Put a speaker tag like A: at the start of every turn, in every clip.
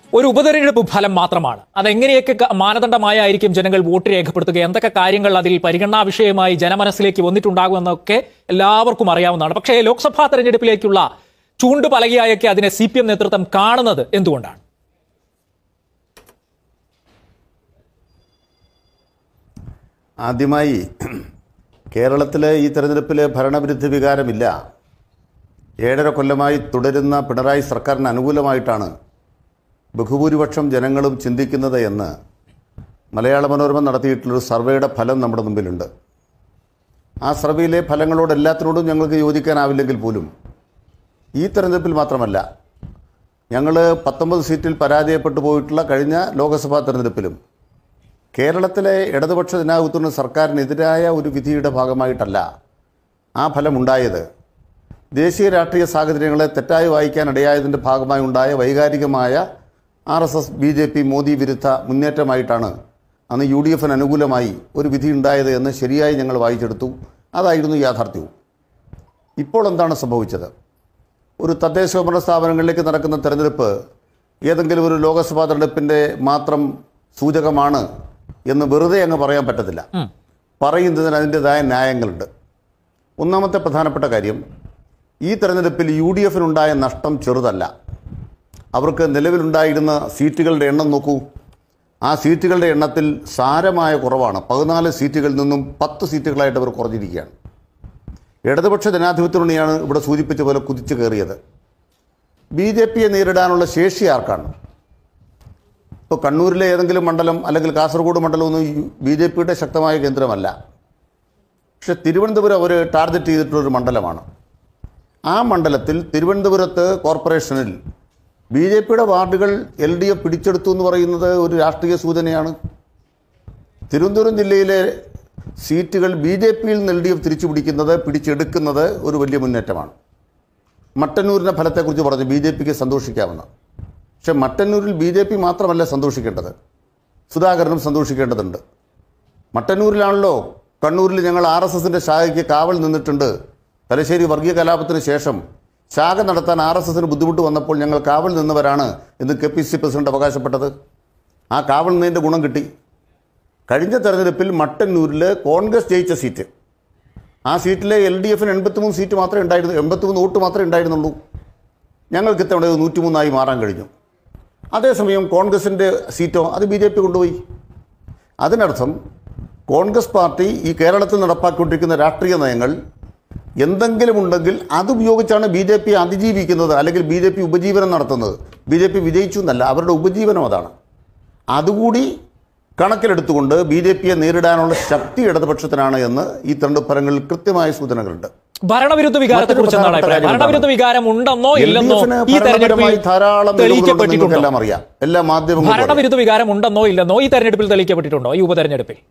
A: ഒരു ഉപതെരഞ്ഞെടുപ്പ് ഫലം മാത്രമാണ്. അതെങ്ങനെയൊക്കെ മാനദണ്ഡമായിരിക്കും ജനങ്ങൾ വോട്ട് രേഖപ്പെടുത്തുക, എന്തൊക്കെ കാര്യങ്ങൾ അതിൽ പരിഗണനാ വിഷയമായി ജനമനസ്സിലേക്ക് വന്നിട്ടുണ്ടാകുമെന്നൊക്കെ എല്ലാവർക്കും അറിയാവുന്നതാണ്. പക്ഷേ ലോക്സഭാ തെരഞ്ഞെടുപ്പിലേക്കുള്ള ചൂണ്ടുപലകയായൊക്കെ അതിനെ CPM നേതൃത്വം കാണുന്നത് എന്തുകൊണ്ടാണ്?
B: ആദ്യമായി കേരളത്തിലെ ഈ തെരഞ്ഞെടുപ്പിൽ ഭരണവിരുദ്ധ വികാരമില്ല. 7.5 കൊല്ലമായി തുടരുന്ന പിണറായി സർക്കാരിന് അനുകൂലമായിട്ടാണ് ബഹുഭൂരിപക്ഷം ജനങ്ങളും ചിന്തിക്കുന്നത് എന്ന് മലയാള മനോരമ നടത്തിയിട്ടുള്ളൊരു സർവേയുടെ ഫലം നമ്മുടെ മുമ്പിലുണ്ട്. ആ സർവേയിലെ ഫലങ്ങളോട് എല്ലാത്തിനോടും ഞങ്ങൾക്ക് യോജിക്കാനാവില്ലെങ്കിൽ പോലും ഈ തെരഞ്ഞെടുപ്പിൽ മാത്രമല്ല, ഞങ്ങൾ 19 സീറ്റിൽ പരാജയപ്പെട്ടു പോയിട്ടുള്ള കഴിഞ്ഞ ലോക്സഭാ തെരഞ്ഞെടുപ്പിലും കേരളത്തിലെ ഇടതുപക്ഷ ജനാധിപത്യ സർക്കാരിനെതിരായ ഒരു വിധിയുടെ ഭാഗമായിട്ടല്ല ആ ഫലമുണ്ടായത്. ദേശീയ രാഷ്ട്രീയ സാഹചര്യങ്ങളെ തെറ്റായി വായിക്കാനിടയായതിൻ്റെ ഭാഗമായി ഉണ്ടായ വൈകാരികമായ RSS BJP മോദി വിരുദ്ധ മുന്നേറ്റമായിട്ടാണ് അന്ന് UDFന് അനുകൂലമായി ഒരു വിധി ഉണ്ടായത് എന്ന് ശരിയായി ഞങ്ങൾ വായിച്ചെടുത്തു. അതായിരുന്നു യാഥാർത്ഥ്യവും. ഇപ്പോൾ എന്താണ് സംഭവിച്ചത്? ഒരു തദ്ദേശ ഭരണ സ്ഥാപനങ്ങളിലേക്ക് നടക്കുന്ന തെരഞ്ഞെടുപ്പ് ഏതെങ്കിലും ഒരു ലോക്സഭാ തെരഞ്ഞെടുപ്പിൻ്റെ മാത്രം സൂചകമാണ് എന്ന് വെറുതെ അങ്ങ് പറയാൻ പറ്റത്തില്ല. പറയുന്നതിന് അതിൻ്റെതായ ന്യായങ്ങളുണ്ട്. ഒന്നാമത്തെ പ്രധാനപ്പെട്ട കാര്യം, ഈ തെരഞ്ഞെടുപ്പിൽ UDFനുണ്ടായ നഷ്ടം ചെറുതല്ല. അവർക്ക് നിലവിലുണ്ടായിരുന്ന സീറ്റുകളുടെ എണ്ണം നോക്കൂ. ആ സീറ്റുകളുടെ എണ്ണത്തിൽ സാരമായ കുറവാണ്. 14 സീറ്റുകളിൽ നിന്നും 10 സീറ്റുകളായിട്ട് അവർ കുറഞ്ഞിരിക്കുകയാണ്. ഇടതുപക്ഷ ജനാധിപത്യ മുന്നണിയാണ് ഇവിടെ സൂചിപ്പിച്ച പോലെ കുതിച്ചു കയറിയത്. BJPയെ നേരിടാനുള്ള ശേഷി ആർക്കാണ്? ഇപ്പോൾ കണ്ണൂരിലെ ഏതെങ്കിലും മണ്ഡലം അല്ലെങ്കിൽ കാസർഗോഡ് മണ്ഡലമൊന്നും BJPയുടെ ശക്തമായ കേന്ദ്രമല്ല. പക്ഷെ തിരുവനന്തപുരം അവർ ടാർഗറ്റ് ചെയ്തിട്ടുള്ളൊരു മണ്ഡലമാണ്. ആ മണ്ഡലത്തിൽ തിരുവനന്തപുരത്ത് കോർപ്പറേഷനിൽ BJPയുടെ വാർഡുകൾ LDF പിടിച്ചെടുത്തു എന്ന് പറയുന്നത് ഒരു രാഷ്ട്രീയ സൂചനയാണ്. തിരുവനന്തപുരം ജില്ലയിലെ സീറ്റുകൾ BJPയിൽ നിന്ന് LDF തിരിച്ചു പിടിച്ചെടുക്കുന്നത് ഒരു വലിയ മുന്നേറ്റമാണ്. മട്ടന്നൂരിൻ്റെ ഫലത്തെക്കുറിച്ച് പറഞ്ഞ് BJPക്ക് സന്തോഷിക്കാമെന്ന്. പക്ഷെ മട്ടന്നൂരിൽ BJP മാത്രമല്ല സന്തോഷിക്കേണ്ടത്, സുധാകരനും സന്തോഷിക്കേണ്ടതുണ്ട്. മട്ടന്നൂരിലാണല്ലോ കണ്ണൂരിൽ ഞങ്ങൾ RSSൻ്റെ ശാഖയ്ക്ക് കാവൽ നിന്നിട്ടുണ്ട്. തലശ്ശേരി വർഗീയ കലാപത്തിന് ശേഷം ശാഖ നടത്താൻ RSSന് ബുദ്ധിമുട്ട് വന്നപ്പോൾ ഞങ്ങൾ കാവൽ നിന്നവരാണ് എന്ന് KPCC പ്രസിഡന്റ് അവകാശപ്പെട്ടത്. ആ കാവൽ നിന്നതിൻ്റെ ഗുണം കിട്ടി. കഴിഞ്ഞ തെരഞ്ഞെടുപ്പിൽ മട്ടന്നൂരിൽ കോൺഗ്രസ് ജയിച്ച സീറ്റ്, ആ സീറ്റിലെ LDFന് 83 സീറ്റ് മാത്രമേ ഉണ്ടായിരുന്നു, 83 വോട്ട് മാത്രമേ ഉണ്ടായിരുന്നുള്ളൂ. ഞങ്ങൾക്ക് ഇത്തവണ 103 മാറാൻ കഴിഞ്ഞു. അതേസമയം കോൺഗ്രസിൻ്റെ സീറ്റോ അത് BJP കൊണ്ടുപോയി. അതിനർത്ഥം കോൺഗ്രസ് പാർട്ടി ഈ കേരളത്തിൽ നടപ്പാക്കിക്കൊണ്ടിരിക്കുന്ന രാഷ്ട്രീയ നയങ്ങൾ എന്തെങ്കിലും ഉണ്ടെങ്കിൽ അതുപയോഗിച്ചാണ് BJP അതിജീവിക്കുന്നത്, അല്ലെങ്കിൽ BJP ഉപജീവനം നടത്തുന്നത്. BJP വിജയിച്ചു എന്നല്ല, അവരുടെ ഉപജീവനം അതാണ്. അതുകൂടി കണക്കിലെടുത്തുകൊണ്ട് BJPയെ നേരിടാനുള്ള ശക്തി ഇടതുപക്ഷത്തിനാണ് എന്ന് ഈ തെരഞ്ഞെടുപ്പ് ഫലങ്ങളിൽ കൃത്യമായ സൂചനകളുണ്ട്.
A: ഭരണവിരുദ്ധ വികാരത്തെക്കുറിച്ച് എന്താണ് അഭിപ്രായം? ഭരണവിരുദ്ധ വികാരം ഉണ്ടെന്നോ ഇല്ലെന്നോ ഈ തെരഞ്ഞെടുപ്പിൽ തെളിയിക്കപ്പെട്ടിട്ടുണ്ടോ?
B: അറിയാം, എല്ലാ മാധ്യമങ്ങളും
A: ഭരണവിരുദ്ധ വികാരം ഉണ്ടെന്നോ ഇല്ലെന്നോ ഈ തെരഞ്ഞെടുപ്പിൽ തെളിയിക്കപ്പെട്ടിട്ടുണ്ടോ? ഈ ഉപതെരഞ്ഞെടുപ്പിൽ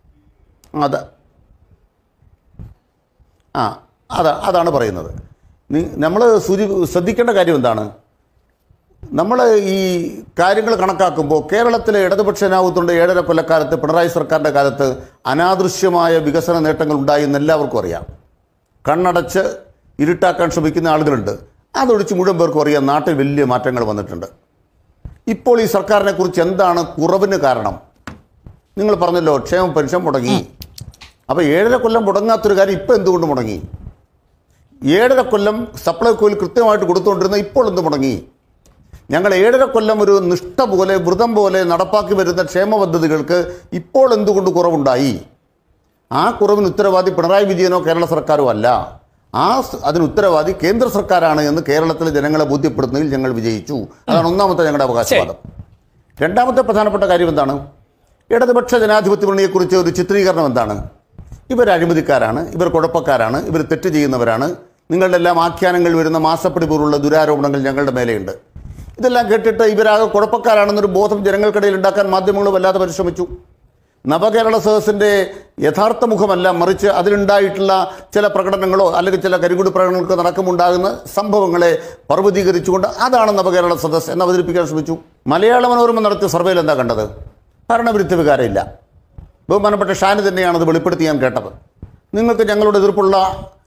B: അതാണ് പറയുന്നത്. നമ്മൾ ശ്രദ്ധിക്കേണ്ട കാര്യം എന്താണ്? നമ്മൾ ഈ കാര്യങ്ങൾ കണക്കാക്കുമ്പോൾ കേരളത്തിലെ ഇടതുപക്ഷ ജനാധിപത്യത്തിൻ്റെ 7.5 കൊല്ലക്കാലത്ത് പിണറായി സർക്കാരിൻ്റെ കാലത്ത് അനാദൃശ്യമായ വികസന നേട്ടങ്ങൾ ഉണ്ടായി എന്ന് എല്ലാവർക്കും അറിയാം. കണ്ണടച്ച് ഇരുട്ടാക്കാൻ ശ്രമിക്കുന്ന ആളുകളുണ്ട്. അതൊഴിച്ച് മുഴുവൻ പേർക്കും അറിയാം നാട്ടിൽ വലിയ മാറ്റങ്ങൾ വന്നിട്ടുണ്ട്. ഇപ്പോൾ ഈ സർക്കാരിനെ കുറിച്ച് എന്താണ് കുറവിന് കാരണം? നിങ്ങൾ പറഞ്ഞല്ലോ, ക്ഷേമ പെൻഷൻ മുടങ്ങി. അപ്പോൾ 7.5 കൊല്ലം മുടങ്ങാത്തൊരു കാര്യം ഇപ്പോൾ എന്തുകൊണ്ട് മുടങ്ങി? 7.5 കൊല്ലം സപ്ലൈകോയിൽ കൃത്യമായിട്ട് കൊടുത്തുകൊണ്ടിരുന്ന ഇപ്പോൾ എന്ത് മുടങ്ങി? ഞങ്ങൾ 7.5 കൊല്ലം ഒരു നിഷ്ഠ പോലെ വ്രതം പോലെ നടപ്പാക്കി വരുന്ന ക്ഷേമ പദ്ധതികൾക്ക് ഇപ്പോൾ എന്തുകൊണ്ട് കുറവുണ്ടായി? ആ കുറവിന് ഉത്തരവാദി പിണറായി വിജയനോ കേരള സർക്കാരോ അല്ല. അതിന് ഉത്തരവാദി കേന്ദ്ര സർക്കാരാണ് എന്ന് കേരളത്തിലെ ജനങ്ങളെ ബോധ്യപ്പെടുത്തുന്നതിൽ ഞങ്ങൾ വിജയിച്ചു. അതാണ് ഒന്നാമത്തെ ഞങ്ങളുടെ അവകാശവാദം. രണ്ടാമത്തെ പ്രധാനപ്പെട്ട കാര്യം എന്താണ്? ഇടതുപക്ഷ ജനാധിപത്യ മുന്നണിയെക്കുറിച്ച് ഒരു ചിത്രീകരണം എന്താണ്? ഇവർ അഴിമതിക്കാരാണ്, ഇവർ കുഴപ്പക്കാരാണ്, ഇവർ തെറ്റ് ചെയ്യുന്നവരാണ്, നിങ്ങളുടെ എല്ലാം ആഖ്യാനങ്ങൾ വരുന്ന മാസപ്പടി പോലുള്ള ദുരാരോപണങ്ങൾ ഞങ്ങളുടെ മേലെയുണ്ട്. ഇതെല്ലാം കേട്ടിട്ട് ഇവരാകെ കുഴപ്പക്കാരാണെന്നൊരു ബോധം ജനങ്ങൾക്കിടയിൽ ഉണ്ടാക്കാൻ മാധ്യമങ്ങൾ വല്ലാതെ പരിശ്രമിച്ചു. നവകേരള സദസ്സിൻ്റെ യഥാർത്ഥ മുഖമല്ല, മറിച്ച് അതിലുണ്ടായിട്ടുള്ള ചില പ്രകടനങ്ങളോ അല്ലെങ്കിൽ ചില കരിങ്കുടി പ്രകടനങ്ങൾക്ക് നടക്കുമുണ്ടാകുന്ന സംഭവങ്ങളെ പർവ്വതീകരിച്ചുകൊണ്ട് അതാണ് നവകേരള സദസ്സ് എന്ന് അവതരിപ്പിക്കാൻ ശ്രമിച്ചു. മലയാള മനോരമ നടത്തിയ സർവേയിൽ എന്താ കണ്ടത്? ഭരണവിരുദ്ധ വികാരമില്ല. ബഹുമാനപ്പെട്ട ഷാനി തന്നെയാണ് അത് വെളിപ്പെടുത്തി ഞാൻ കേട്ടത്. നിങ്ങൾക്ക് ഞങ്ങളോട് എതിർപ്പുള്ള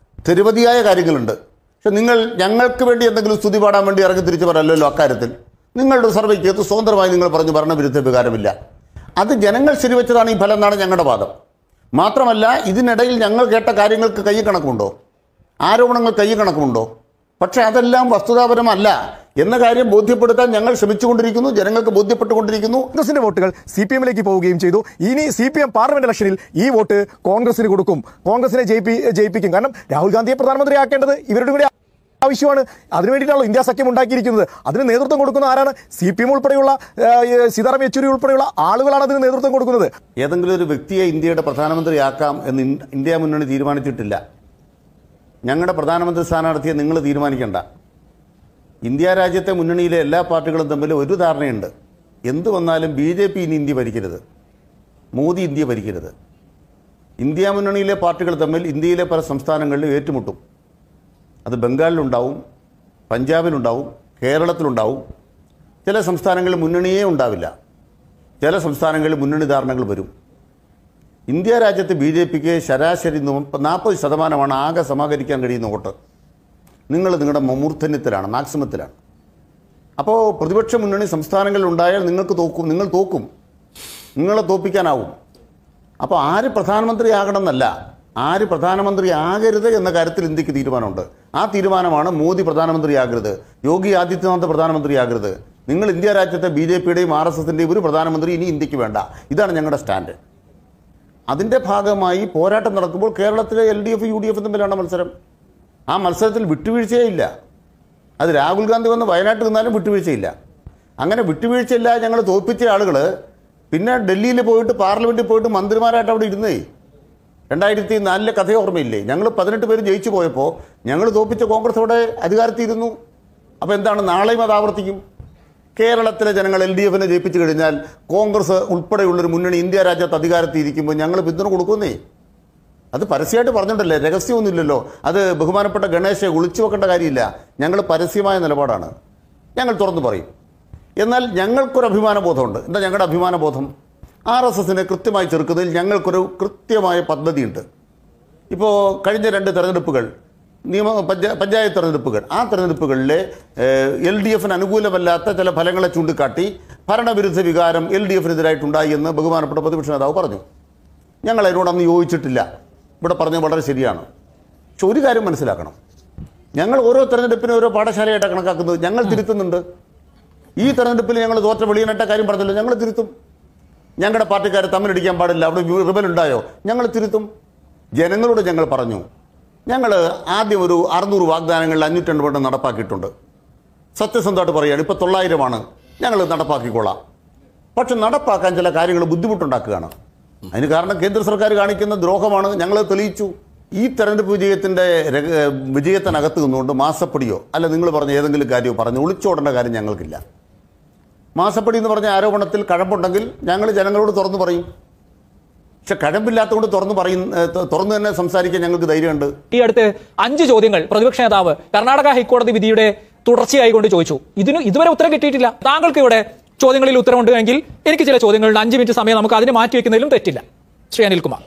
B: നിരവധിയായ കാര്യങ്ങളുണ്ട്. പക്ഷെ നിങ്ങൾ ഞങ്ങൾക്ക് വേണ്ടി എന്തെങ്കിലും സ്തുതി പാടാൻ വേണ്ടി ഇറങ്ങി തിരിച്ചവരല്ലല്ലോ അക്കാര്യത്തിൽ. നിങ്ങളുടെ സർവേക്കകത്ത് സ്വതന്ത്രമായി നിങ്ങൾ പറഞ്ഞു ഭരണവിരുദ്ധ വികാരമില്ല. അത് ജനങ്ങൾ ശരിവെച്ചതാണ് ഈ ഫലം എന്നാണ് ഞങ്ങളുടെ വാദം. മാത്രമല്ല, ഇതിനിടയിൽ ഞങ്ങൾ കേട്ട കാര്യങ്ങൾക്ക് കയ്യക്കണക്കുണ്ടോ, ആരോപണങ്ങൾ കയ്യക്കണക്കുണ്ടോ? പക്ഷേ അതെല്ലാം വസ്തുതാപരമല്ല എന്ന കാര്യം ബോധ്യപ്പെടുത്താൻ ഞങ്ങൾ ശ്രമിച്ചുകൊണ്ടിരിക്കുന്നു. ജനങ്ങൾക്ക് ബോധ്യപ്പെട്ടുകൊണ്ടിരിക്കുന്നു.
C: കോൺഗ്രസിന്റെ വോട്ടുകൾ CPM-ലേക്ക് പോവുകയും ചെയ്തു. ഇനി CPM പാർലമെന്റ് ഇലക്ഷനിൽ ഈ വോട്ട് കോൺഗ്രസിന് കൊടുക്കും, കോൺഗ്രസിനെ ജയിപ്പിക്കും. കാരണം രാഹുൽ ഗാന്ധിയെ പ്രധാനമന്ത്രിയാക്കേണ്ടത് ഇവരുടെ കൂടി ആവശ്യമാണ്. അതിനുവേണ്ടിയിട്ടാണല്ലോ ഇന്ത്യ സഖ്യം ഉണ്ടാക്കിയിരിക്കുന്നത്. അതിന് നേതൃത്വം കൊടുക്കുന്ന ആരാണ്? CPM ഉൾപ്പെടെയുള്ള സീതാറാം യെച്ചൂരി ഉൾപ്പെടെയുള്ള ആളുകളാണ് അതിന് നേതൃത്വം കൊടുക്കുന്നത്.
B: ഏതെങ്കിലും ഒരു വ്യക്തിയെ ഇന്ത്യയുടെ പ്രധാനമന്ത്രിയാക്കാം എന്ന് ഇന്ത്യ മുന്നണി തീരുമാനിച്ചിട്ടില്ല. ഞങ്ങളുടെ പ്രധാനമന്ത്രി സ്ഥാനാർത്ഥിയെ നിങ്ങൾ തീരുമാനിക്കേണ്ട. ഇന്ത്യ രാജ്യത്തെ മുന്നണിയിലെ എല്ലാ പാർട്ടികളും തമ്മിൽ ഒരു ധാരണയുണ്ട്. എന്തു വന്നാലും BJP ഇനി ഇന്ത്യ ഭരിക്കരുത്, മോദി ഇന്ത്യ ഭരിക്കരുത്. ഇന്ത്യ മുന്നണിയിലെ പാർട്ടികൾ തമ്മിൽ ഇന്ത്യയിലെ പല സംസ്ഥാനങ്ങളിലും ഏറ്റുമുട്ടും. അത് ബംഗാളിലുണ്ടാവും, പഞ്ചാബിലുണ്ടാവും, കേരളത്തിലുണ്ടാവും. ചില സംസ്ഥാനങ്ങളിൽ മുന്നണിയേ ഉണ്ടാവില്ല, ചില സംസ്ഥാനങ്ങളിൽ മുന്നണി ധാരണകൾ വരും. ഇന്ത്യ രാജ്യത്ത് BJPക്ക് ശരാശരി 40% ആകെ സമാഹരിക്കാൻ കഴിയുന്ന വോട്ട്. നിങ്ങളുടെ മൂർധന്യത്തിലാണ്, മാക്സിമത്തിലാണ്. അപ്പോൾ പ്രതിപക്ഷ മുന്നണി സംസ്ഥാനങ്ങളിൽ ഉണ്ടായാൽ നിങ്ങൾ തോക്കും, നിങ്ങളെ തോൽപ്പിക്കാനാവും. അപ്പോൾ ആര് പ്രധാനമന്ത്രിയാകണം എന്നല്ല, ആര് പ്രധാനമന്ത്രിയാകരുത് എന്ന കാര്യത്തിൽ ഇന്ത്യക്ക് തീരുമാനമുണ്ട്. ആ തീരുമാനമാണ് മോദി പ്രധാനമന്ത്രിയാകരുത്, യോഗി ആദിത്യനാഥ് പ്രധാനമന്ത്രിയാകരുത്. നിങ്ങൾ ഇന്ത്യ രാജ്യത്തെ BJPയുടെയും RSSന്റെയും ഒരു പ്രധാനമന്ത്രി ഇനി ഇന്ത്യക്ക് വേണ്ട. ഇതാണ് ഞങ്ങളുടെ സ്റ്റാൻഡ്. അതിൻ്റെ ഭാഗമായി പോരാട്ടം നടക്കുമ്പോൾ കേരളത്തിലെ LDF UDF തമ്മിലാണ് മത്സരം. ആ മത്സരത്തിൽ വിട്ടുവീഴ്ചയില്ല. അത് രാഹുൽ ഗാന്ധി വന്ന് വയനാട്ടിൽ നിന്നാലും വിട്ടുവീഴ്ചയില്ല. അങ്ങനെ വിട്ടുവീഴ്ചയില്ല ഞങ്ങൾ തോൽപ്പിച്ച ആളുകൾ പിന്നെ ഡൽഹിയിൽ പോയിട്ട് പാർലമെൻറ്റിൽ പോയിട്ട് മന്ത്രിമാരായിട്ട് അവിടെ ഇരുന്നേ. 2004 കഥ ഓർമ്മയില്ലേ? ഞങ്ങൾ 18 പേര് ജയിച്ചു പോയപ്പോൾ ഞങ്ങൾ തോൽപ്പിച്ച കോൺഗ്രസ് അവിടെ അധികാരത്തിയിരുന്നു. അപ്പോൾ എന്താണ്, നാളെയും അത് ആവർത്തിക്കും. കേരളത്തിലെ ജനങ്ങൾ LDFനെ ജയിപ്പിച്ചു കഴിഞ്ഞാൽ കോൺഗ്രസ് ഉൾപ്പെടെയുള്ളൊരു മുന്നണി ഇന്ത്യ രാജ്യത്ത് അധികാരത്തിൽ ഇരിക്കുമ്പോൾ ഞങ്ങൾ പിന്തുണ കൊടുക്കുന്നേ. അത് പരസ്യമായിട്ട് പറഞ്ഞിട്ടല്ലേ, രഹസ്യമൊന്നുമില്ലല്ലോ. അത് ബഹുമാനപ്പെട്ട ഗണേശെ ഒളിച്ചു വെക്കേണ്ട കാര്യമില്ല. ഞങ്ങൾ പരസ്യമായ നിലപാടാണ്, ഞങ്ങൾ തുറന്നു പറയും. എന്നാൽ ഞങ്ങൾക്കൊരു അഭിമാനബോധമുണ്ട്. എന്താ ഞങ്ങളുടെ അഭിമാനബോധം? RSSനെ കൃത്യമായി ചെറുക്കുന്നതിൽ ഞങ്ങൾക്കൊരു കൃത്യമായ പദ്ധതിയുണ്ട്. ഇപ്പോൾ കഴിഞ്ഞ 2 തെരഞ്ഞെടുപ്പുകൾ, പഞ്ചായത്ത് തെരഞ്ഞെടുപ്പുകൾ, ആ തെരഞ്ഞെടുപ്പുകളിലെ LDFന് അനുകൂലമല്ലാത്ത ചില ഫലങ്ങളെ ചൂണ്ടിക്കാട്ടി ഭരണവിരുദ്ധ വികാരം LDFനെതിരായിട്ടുണ്ടായി എന്ന് ബഹുമാനപ്പെട്ട പ്രതിപക്ഷ നേതാവ് പറഞ്ഞു. ഞങ്ങൾ അതിനോടൊന്നും യോജിച്ചിട്ടില്ല. ഇവിടെ പറഞ്ഞത് വളരെ ശരിയാണ്. പക്ഷെ ഒരു കാര്യം മനസ്സിലാക്കണം, ഞങ്ങൾ ഓരോ തെരഞ്ഞെടുപ്പിനും ഓരോ പാഠശാലയായിട്ടാണ് കണക്കാക്കുന്നത്. ഞങ്ങൾ തിരുത്തുന്നുണ്ട്. ഈ തെരഞ്ഞെടുപ്പിൽ ഞങ്ങൾ തോറ്റ വെളിയിനട്ട കാര്യം പറഞ്ഞല്ലോ, ഞങ്ങൾ തിരുത്തും. ഞങ്ങളുടെ പാർട്ടിക്കാരെ തമ്മിലടിക്കാൻ പാടില്ല, അവിടെ റിബലുണ്ടായോ, ഞങ്ങൾ തിരുത്തും. ജനങ്ങളോട് ഞങ്ങൾ പറഞ്ഞു, ഞങ്ങൾ ആദ്യം ഒരു 600 വാഗ്ദാനങ്ങളിൽ 580 നടപ്പാക്കിയിട്ടുണ്ട്. സത്യസന്ധമായിട്ട് പറയുകയാണ്, ഇപ്പോൾ 900 ഞങ്ങൾ നടപ്പാക്കിക്കൊള്ളാം. പക്ഷെ നടപ്പാക്കാൻ ചില കാര്യങ്ങൾ ബുദ്ധിമുട്ടുണ്ടാക്കുകയാണ്. അതിന് കാരണം കേന്ദ്ര സർക്കാർ കാണിക്കുന്ന ദ്രോഹമാണ്. ഞങ്ങൾ തെളിയിച്ചു. ഈ തെരഞ്ഞെടുപ്പ് വിജയത്തിനകത്ത് നിന്നുകൊണ്ട് മാസപ്പടിയോ അല്ല നിങ്ങൾ പറഞ്ഞ ഏതെങ്കിലും കാര്യമോ പറഞ്ഞ് ഒളിച്ചോടേണ്ട കാര്യം ഞങ്ങൾക്കില്ല. മാസപ്പടി എന്ന് പറഞ്ഞ ആരോപണത്തിൽ കഴമ്പുണ്ടെങ്കിൽ ഞങ്ങൾ ജനങ്ങളോട് തുറന്നു പറയും. പക്ഷെ കഴമ്പില്ലാത്തതുകൊണ്ട് തുറന്നു തന്നെ സംസാരിക്കാൻ ഞങ്ങൾക്ക് ധൈര്യമുണ്ട്.
A: ഈ അടുത്ത് 5 ചോദ്യങ്ങൾ പ്രതിപക്ഷ നേതാവ് കർണാടക ഹൈക്കോടതി വിധിയുടെ തുടർച്ചയായി കൊണ്ട് ചോദിച്ചു. ഇതുവരെ ഉത്തരം കിട്ടിയിട്ടില്ല. താങ്കൾക്ക് ഇവിടെ ചോദ്യങ്ങളിൽ ഉത്തരവുണ്ട് എങ്കിൽ എനിക്ക് ചില ചോദ്യങ്ങളുടെ 5 മിനിറ്റ് സമയം നമുക്ക് അതിന് മാറ്റിവെക്കുന്നതിലും തെറ്റില്ല. ശ്രീ അനിൽകുമാർ.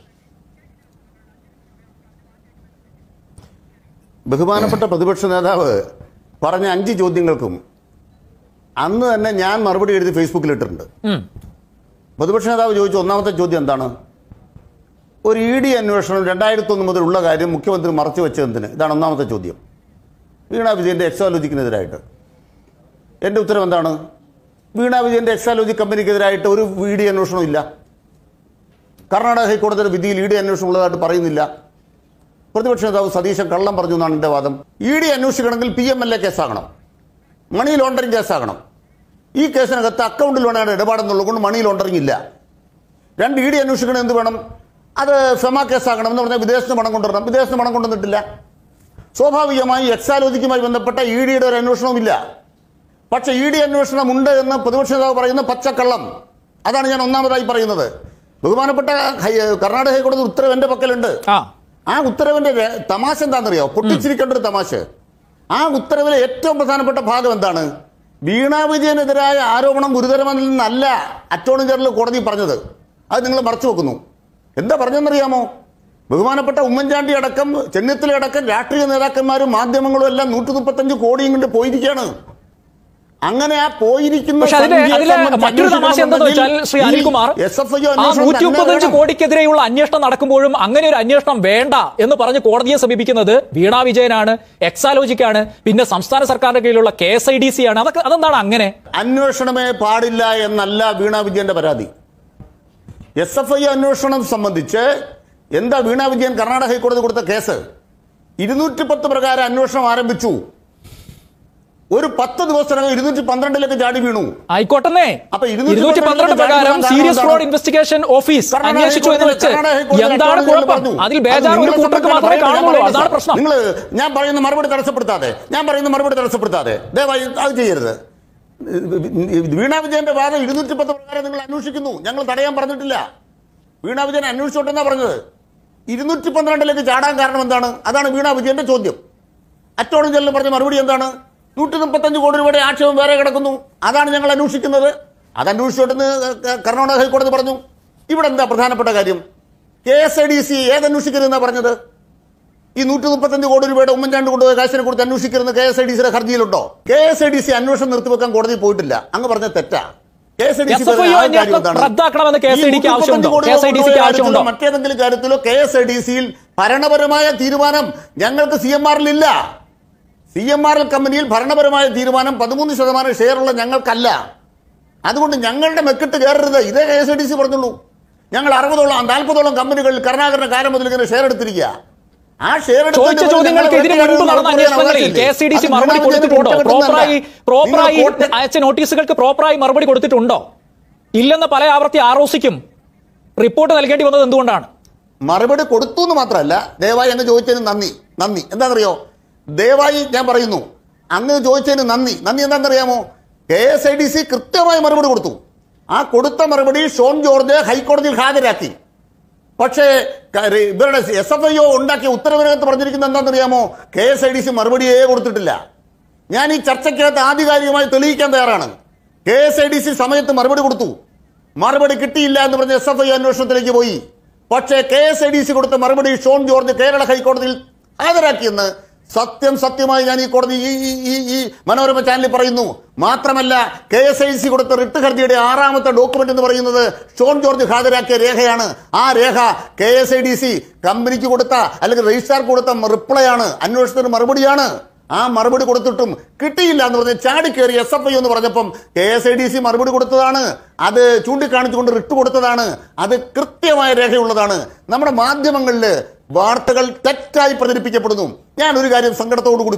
B: ബഹുമാനപ്പെട്ട പ്രതിപക്ഷ നേതാവ് പറഞ്ഞ 5 ചോദ്യങ്ങൾക്കും അന്ന് തന്നെ ഞാൻ മറുപടി എഴുതി ഫേസ്ബുക്കിൽ ഇട്ടിട്ടുണ്ട്. പ്രതിപക്ഷ നേതാവ് ചോദിച്ചു, ഒന്നാമത്തെ ചോദ്യം എന്താണ്? ഒരു ED അന്വേഷണം 2001 മുതൽ ഉള്ള കാര്യം മുഖ്യമന്ത്രി മറച്ചു വെച്ചതെന്തിന്? ഇതാണ് ഒന്നാമത്തെ ചോദ്യം. വീണ വിജയൻ്റെ എക്സാലോജിക്കിനെതിരായിട്ട് എൻ്റെ ഉത്തരം എന്താണ്? വീണ വിജയൻ്റെ എക്സാലോജി കമ്പനിക്കെതിരായിട്ട് ഒരു ED അന്വേഷണം ഇല്ല. കർണാടക ഹൈക്കോടതിയുടെ വിധിയിൽ ED അന്വേഷണം ഉള്ളതായിട്ട് പറയുന്നില്ല. പ്രതിപക്ഷ നേതാവ് സതീശൻ കള്ളം പറഞ്ഞു എന്നാണ് എൻ്റെ വാദം. ED അന്വേഷിക്കണമെങ്കിൽ PMLA കേസാകണം, മണി ലോണ്ടറിങ് കേസാകണം. ഈ കേസിനകത്ത് അക്കൗണ്ടിൽ വേണം ഇടപാടെന്നുള്ളത് കൊണ്ട് മണി ലോണ്ടറിങ് ഇല്ല. 2 ED അന്വേഷിക്കണം എന്ത് വേണം? അത് ഫെമ കേസാകണം എന്ന് പറഞ്ഞാൽ വിദേശത്ത് പണം കൊണ്ടുവരണം. വിദേശത്ത് പണം കൊണ്ടുവന്നിട്ടില്ല. സ്വാഭാവികമായി എക്സാലോജിക്കുമായി ബന്ധപ്പെട്ട EDയുടെ ഒരു അന്വേഷണവും ഇല്ല. പക്ഷേ ED അന്വേഷണം ഉണ്ട് എന്ന് പ്രതിപക്ഷ നേതാവ് പറയുന്ന പച്ചക്കള്ളം. അതാണ് ഞാൻ ഒന്നാമതായി പറയുന്നത്. ബഹുമാനപ്പെട്ട കർണാടക ഹൈക്കോടതി ഉത്തരവ് എൻ്റെ പക്കലുണ്ട്. ആ ഉത്തരവിൻ്റെ തമാശ എന്താണെന്നറിയോ? പൊട്ടിച്ചിരിക്കേണ്ട ഒരു തമാശ. ആ ഉത്തരവിലെ ഏറ്റവും പ്രധാനപ്പെട്ട ഭാഗം എന്താണ്? വീണ വിജയനെതിരായ ആരോപണം ഗുരുതരമെന്നല്ല അറ്റോർണി ജനറൽ കോടതി പറഞ്ഞത്. അത് നിങ്ങൾ മറച്ചു വെക്കുന്നു. എന്താ പറഞ്ഞെന്നറിയാമോ? ബഹുമാനപ്പെട്ട ഉമ്മൻചാണ്ടി അടക്കം, ചെന്നിത്തല അടക്കം രാഷ്ട്രീയ നേതാക്കന്മാരും മാധ്യമങ്ങളും എല്ലാം 135 കോടിയും കൊണ്ട് പോയിരിക്കുകയാണ്. അങ്ങനെ ആ പോയിരിക്കുന്ന
A: പക്ഷേ അതിലെ മറ്റൊരു തമാശ എന്താണെന്ന് വെച്ചാൽ ശ്രീ അനിൽകുമാർ, ആ 135 കോടിക്കെതിരെയുള്ള അന്വേഷണം നടക്കുമ്പോഴും അങ്ങനെ ഒരു അന്വേഷണം വേണ്ട എന്ന് പറഞ്ഞ് കോടതിയെ സമീപിക്കുന്നത് വീണാ വിജയനാണ്, എക്സാലോജിക്കാണ്, പിന്നെ സംസ്ഥാന സർക്കാരിന്റെ കീഴിലുള്ള KSIDC ആണ്. അതെന്താണ് അങ്ങനെ?
B: അന്വേഷണമേ പാടില്ല എന്നല്ല വീണാ വിജയന്റെ പരാതി. SFI അന്വേഷണം സംബന്ധിച്ച് എന്താ വീണാ വിജയൻ കർണാടക ഹൈക്കോടതി കൊടുത്ത കേസ്? 210 പ്രകാരം അന്വേഷണം ആരംഭിച്ചു. ഒരു 10 ദിവസത്തിനകം 212 ചാടി വീണു.
A: ആയിക്കോട്ടെ, അപ്പൊ 212 പ്രകാരം സീരിയസ് ഫ്രോഡ് ഇൻവെസ്റ്റിഗേഷൻ ഓഫീസ് അന്വേഷിച്ചു എന്ന് വെച്ച് എന്താണ് കുഴപ്പം? അതിൽ ബേജാർ ഒരു കൂട്ടർക്ക് മാത്രമേ കാണുള്ളൂ. അതാണ് പ്രശ്നം.
B: നിങ്ങൾ ഞാൻ പറയുന്ന മറുപടി തടസ്സപ്പെടുത്താതെ ദയവായി അത് ചെയ്യരുത്. വീണാ വിജയന്റെ വാദം 210 പ്രകാരം നിങ്ങൾ അന്വേഷിക്കുന്നു, ഞങ്ങൾ തടയാൻ പറഞ്ഞിട്ടില്ല. വീണാ വിജയൻ അന്വേഷിച്ചോട്ടെന്നാ പറഞ്ഞത്. 212 ചാടാൻ കാരണം എന്താണ്? അതാണ് വീണാ വിജയന്റെ ചോദ്യം. അറ്റോർണി ജനറൽ പറഞ്ഞ മറുപടി എന്താണ്? 135 കോടി രൂപയുടെ ആക്ഷേപം വേറെ കിടക്കുന്നു, അതാണ് ഞങ്ങൾ അന്വേഷിക്കുന്നത്. അത് അന്വേഷിച്ചോട്ടെന്ന് കർണാടക ഹൈക്കോടതി പറഞ്ഞു. ഇവിടെ എന്താ പ്രധാനപ്പെട്ട കാര്യം? KSIDC ഏതന്വേഷിക്കരുതെന്നാ പറഞ്ഞത്? ഈ 135 കോടി രൂപയുടെ ഉമ്മൻചാണ്ടി കൊണ്ടുപോയ കാശിനെ കുറിച്ച് അന്വേഷിക്കരുന്ന KSIDCയുടെ ഹർജിയിലുണ്ടോ? KSIDC അന്വേഷണം നിർത്തിവെക്കാൻ കോടതി പോയിട്ടില്ല. അങ്ങ് പറഞ്ഞ തെറ്റാ. മറ്റേതെങ്കിലും കാര്യത്തിലോ KSIDCയിൽ ഭരണപരമായ തീരുമാനം ഞങ്ങൾക്ക് CMRൽ CMRL കമ്പനിയിൽ ഭരണപരമായ തീരുമാനം 13% ഷെയറുള്ള ഞങ്ങൾക്കല്ല. അതുകൊണ്ട് ഞങ്ങളുടെ മെക്കിട്ട് കയറരുത്. ഇതേ KSIDC പറഞ്ഞുള്ളൂ. ഞങ്ങൾ 40ഓളം കമ്പനികളിൽ കരുണാകരന്റെ കാലം മുതൽ ഇങ്ങനെ ഷെയർ എടുത്തിരിക്കുക. ആ ഷെയർ
A: അയച്ച നോട്ടീസുകൾക്ക് പ്രോപ്പറായി മറുപടി കൊടുത്തിട്ടുണ്ടോ? ഇല്ലെന്ന് പല ആവർത്തി ROCക്കും റിപ്പോർട്ട് നൽകേണ്ടി വന്നത് എന്തുകൊണ്ടാണ്?
B: മറുപടി കൊടുത്തു എന്ന് മാത്രമല്ല, ദയവായി അങ്ങ് ചോദിച്ചതിന് നന്ദി. എന്താണെന്നറിയോ? ദയവായി ഞാൻ പറയുന്നു, അങ്ങ് ചോദിച്ചതിന് നന്ദി എന്താണെന്നറിയാമോ? KSIDC കൃത്യമായി മറുപടി കൊടുത്തു. ആ കൊടുത്ത മറുപടി ഷോൺ ജോർജ് ഹൈക്കോടതിയിൽ ഹാജരാക്കി. പക്ഷേ ഇവരുടെ SFIO ഉണ്ടാക്കിയ ഉത്തരവിനകത്ത് പറഞ്ഞിരിക്കുന്നത് എന്താണെന്നറിയാമോ? KSIDC മറുപടിയേ കൊടുത്തിട്ടില്ല. ഞാൻ ഈ ചർച്ചയ്ക്കകത്ത് ആധികാരികമായി തെളിയിക്കാൻ തയ്യാറാണ്. KSIDC സമയത്ത് മറുപടി കൊടുത്തു. മറുപടി കിട്ടിയില്ല എന്ന് പറഞ്ഞ് SFI അന്വേഷണത്തിലേക്ക് പോയി. പക്ഷേ KSIDC കൊടുത്ത മറുപടി ഷോൺ ജോർജ് കേരള ഹൈക്കോടതിയിൽ ഹാജരാക്കിയെന്ന് സത്യമായി ഞാൻ ഈ കോടതി ഈ മനോരമ ചാനലിൽ പറയുന്നു. മാത്രമല്ല, KSIDC കൊടുത്ത റിട്ട് ഹർജിയുടെ 6ാമത്തെ ഡോക്യുമെന്റ് എന്ന് പറയുന്നത് ഷോൺ ജോർജ് ഹാജരാക്കിയ രേഖയാണ്. ആ രേഖ KSIDC കമ്പനിക്ക് കൊടുത്ത അല്ലെങ്കിൽ രജിസ്ട്രാർക്ക് കൊടുത്ത റിപ്ലൈ ആണ്, അന്വേഷണത്തിന് മറുപടിയാണ്. ആ മറുപടി കൊടുത്തിട്ടും കിട്ടിയില്ല എന്ന് പറഞ്ഞ് ചാടിക്കേറി SFI എന്ന് പറഞ്ഞപ്പം KSIDC മറുപടി കൊടുത്തതാണ്. അത് ചൂണ്ടിക്കാണിച്ചുകൊണ്ട് റിട്ട് കൊടുത്തതാണ്. അത് കൃത്യമായ രേഖയുള്ളതാണ്. നമ്മുടെ മാധ്യമങ്ങളിൽ വാർത്തകൾ തെറ്റായി പ്രചരിപ്പിക്കപ്പെടുന്നു. ഞാൻ ഒരു കാര്യം സങ്കടത്തോടു കൂടി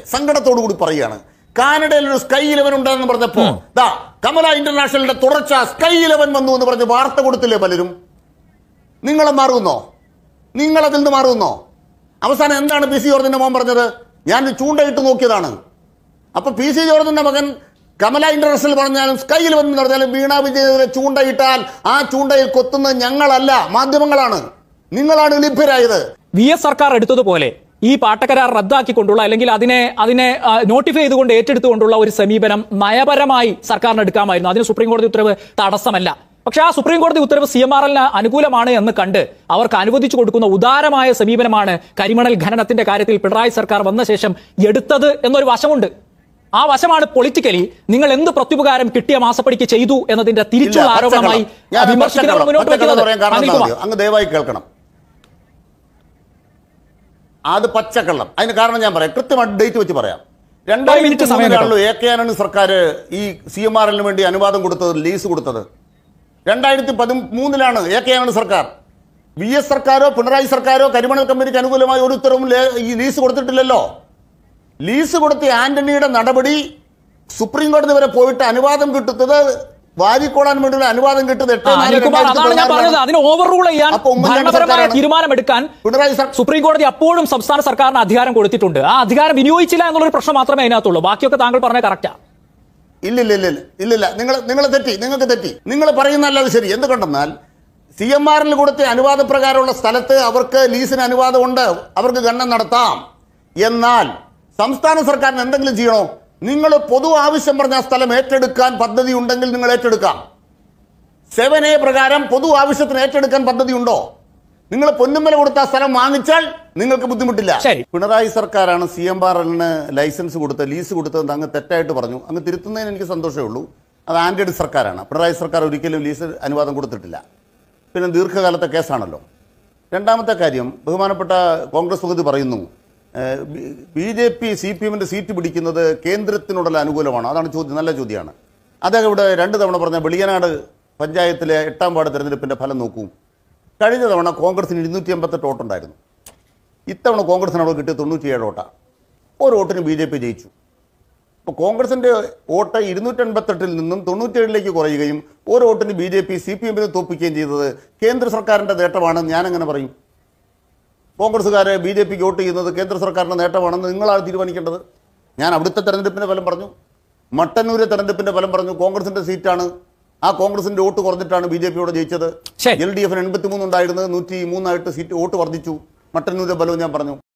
B: പറയുകയാണ്. കാനഡയിൽ ഒരു Sky 11 ഉണ്ടെന്ന് പറഞ്ഞപ്പോ കമല ഇന്റർനാഷണലിന്റെ തുടർച്ച Sky 11 വന്നു എന്ന് പറഞ്ഞ് വാർത്ത കൊടുത്തില്ലേ പലരും? നിങ്ങളെ മാറുന്നോ? നിങ്ങളതിൽ നിന്ന് മാറുന്നോ? അവസാനം എന്താണ് PC ജോർജിന്റെ മോൻ പറഞ്ഞത്? ഞാൻ ചൂണ്ടയിട്ട് നോക്കിയതാണ്. അപ്പൊ PC ജോർജിന്റെ മകൻ കമല ഇന്റർനാഷണൽ പറഞ്ഞാലും Sky 11 എന്ന് പറഞ്ഞാലും വീണാ വിജയനെ ചൂണ്ടയിട്ടാൽ ആ ചൂണ്ടയിൽ കൊത്തുന്നത് ഞങ്ങളല്ല, മാധ്യമങ്ങളാണ്. നിങ്ങളാണ് ലഭ്യരായത്.
A: VS സർക്കാർ എടുത്തതുപോലെ ഈ പാട്ടക്കരാർ റദ്ദാക്കിക്കൊണ്ടുള്ള അല്ലെങ്കിൽ അതിനെ നോട്ടിഫൈ ചെയ്തുകൊണ്ട് ഏറ്റെടുത്തുകൊണ്ടുള്ള ഒരു സമീപനം നയപരമായി സർക്കാരിന് എടുക്കാമായിരുന്നു. അതിന് സുപ്രീം കോടതി ഉത്തരവ് തടസ്സമല്ല. പക്ഷേ ആ സുപ്രീം കോടതി ഉത്തരവ് CMRLന് അനുകൂലമാണ് എന്ന് കണ്ട് അവർക്ക് അനുവദിച്ചു കൊടുക്കുന്ന ഉദാരമായ സമീപനമാണ് കരിമണൽ ഖനനത്തിന്റെ കാര്യത്തിൽ പിണറായി സർക്കാർ വന്ന ശേഷം എടുത്തത് എന്നൊരു വശമുണ്ട്. ആ വശമാണ് പൊളിറ്റിക്കലി നിങ്ങൾ എന്ത് പ്രത്യുപകാരം കിട്ടിയ മാസപ്പടിക്ക് ചെയ്തു എന്നതിന്റെ തിരിച്ചുള്ള ആരോപണമായി വിമർശിക്കുന്നവർ മുന്നോട്ട് വെക്കുന്നത്.
B: അങ്ങ് ദയവായി കേൾക്കണം. അത് പച്ചക്കള്ളം. അതിന് കാരണം ഞാൻ പറയാം, കൃത്യമായിട്ട് ഡേറ്റ് വെച്ച് പറയാം. 2003 AK ആന്റണി സർക്കാർ ഈ CMRLന് വേണ്ടി അനുവാദം കൊടുത്തത്, ലീസ് കൊടുത്തത് 2013 AK ആന്റണി സർക്കാർ. VS സർക്കാരോ പിണറായി സർക്കാരോ കരിമണൽ കമ്പനിക്ക് അനുകൂലമായ ഒരു ഉത്തരവും ഈ ലീസ് കൊടുത്തിട്ടില്ലല്ലോ. ലീസ് കൊടുത്ത ആന്റണിയുടെ നടപടി സുപ്രീം കോടതി വരെ പോയിട്ട് അനുവാദം കിട്ടുന്നത്, വാരിക്കോടാൻ വേണ്ടിയുള്ള അനുവാദം കിട്ടുന്നത്
A: തീരുമാനമെടുക്കാൻ സുപ്രീം കോടതി അപ്പോഴും സംസ്ഥാന സർക്കാരിന് അധികാരം കൊടുത്തിട്ടുണ്ട്. ആ അധികാരം വിനിയോഗിച്ചില്ല എന്നുള്ളൊരു പ്രശ്നം മാത്രമേ അതിനകത്തുള്ളൂ. ബാക്കിയൊക്കെ താങ്കൾ പറഞ്ഞ കറക്റ്റാ.
B: ഇല്ലില്ല, നിങ്ങൾക്ക് തെറ്റി. നിങ്ങൾ പറയുന്നല്ലാതെ ശരി. എന്തുകൊണ്ടെന്നാൽ CMRL കൊടുത്ത അനുവാദപ്രകാരമുള്ള സ്ഥലത്ത് അവർക്ക് ലീസിന് അനുവാദമുണ്ട്, അവർക്ക് ഖനനം നടത്താം. എന്നാൽ സംസ്ഥാന സർക്കാരിന് എന്തെങ്കിലും ചെയ്യണോ? നിങ്ങൾ പൊതു ആവശ്യം പറഞ്ഞ സ്ഥലം ഏറ്റെടുക്കാൻ പദ്ധതി ഉണ്ടെങ്കിൽ നിങ്ങൾ ഏറ്റെടുക്കാം. 7A പ്രകാരം പൊതു ആവശ്യത്തിന് ഏറ്റെടുക്കാൻ പദ്ധതി ഉണ്ടോ? നിങ്ങൾ പൊന്നുമല കൊടുത്ത ആ സ്ഥലം വാങ്ങിച്ചാൽ നിങ്ങൾക്ക് ബുദ്ധിമുട്ടില്ല.
A: ശരി.
B: പിണറായി സർക്കാരാണ് CMRLന് ലൈസൻസ് കൊടുത്ത് ലീസ് കൊടുത്തതെന്ന് അങ്ങ് തെറ്റായിട്ട് പറഞ്ഞു. അങ്ങ് തിരുത്തുന്നതിന് എനിക്ക് സന്തോഷമേ ഉള്ളൂ. അത് ആന്റണി സർക്കാരാണ്. പിണറായി സർക്കാർ ഒരിക്കലും ലീസ് അനുവാദം കൊടുത്തിട്ടില്ല. പിന്നെ ദീർഘകാലത്തെ കേസാണല്ലോ. രണ്ടാമത്തെ കാര്യം, ബഹുമാനപ്പെട്ട കോൺഗ്രസ് പ്രതിനിധി പറയുന്നു BJP CPMന്റെ സീറ്റ് പിടിക്കുന്നത് കേന്ദ്രത്തിനോടുള്ള അനുകൂലമാണ്. അതാണ് ചോദ്യം, നല്ല ചോദ്യമാണ്. അദ്ദേഹം ഇവിടെ 2 തവണ പറഞ്ഞ വെളിയനാട് പഞ്ചായത്തിലെ 8ാം വാർഡ് തെരഞ്ഞെടുപ്പിൻ്റെ ഫലം നോക്കൂ. കഴിഞ്ഞ തവണ കോൺഗ്രസിന് 288 വോട്ടുണ്ടായിരുന്നു. ഇത്തവണ കോൺഗ്രസിനോട് കിട്ടിയ 97 വോട്ടാണ്. ഒരു വോട്ടിന് BJP ജയിച്ചു. അപ്പോൾ കോൺഗ്രസിൻ്റെ വോട്ട് 288-ൽ നിന്നും 97-ലേക്ക് കുറയുകയും ഒരു വോട്ടിന് BJP CPMനെ തോൽപ്പിക്കുകയും ചെയ്തത് കേന്ദ്ര സർക്കാരിൻ്റെ നേട്ടമാണെന്ന് ഞാനെങ്ങനെ പറയും? കോൺഗ്രസ്സുകാരെ BJPക്ക് വോട്ട് ചെയ്യുന്നത് കേന്ദ്ര സർക്കാരിൻ്റെ നേട്ടമാണെന്ന് നിങ്ങളാണ് തീരുമാനിക്കേണ്ടത്. ഞാൻ അവിടുത്തെ തെരഞ്ഞെടുപ്പിൻ്റെ ഫലം പറഞ്ഞു, മട്ടന്നൂരെ തെരഞ്ഞെടുപ്പിൻ്റെ ഫലം പറഞ്ഞു. കോൺഗ്രസിൻ്റെ സീറ്റാണ്. ആ കോൺഗ്രസിൻ്റെ വോട്ട് കുറഞ്ഞിട്ടാണ് BJPയോട് ജയിച്ചത്. LDF 83 ഉണ്ടായിരുന്നത് 103 സീറ്റ് വോട്ട് വർദ്ധിച്ചു. മട്ടന്നൂരെ ഫലവും ഞാൻ പറഞ്ഞു.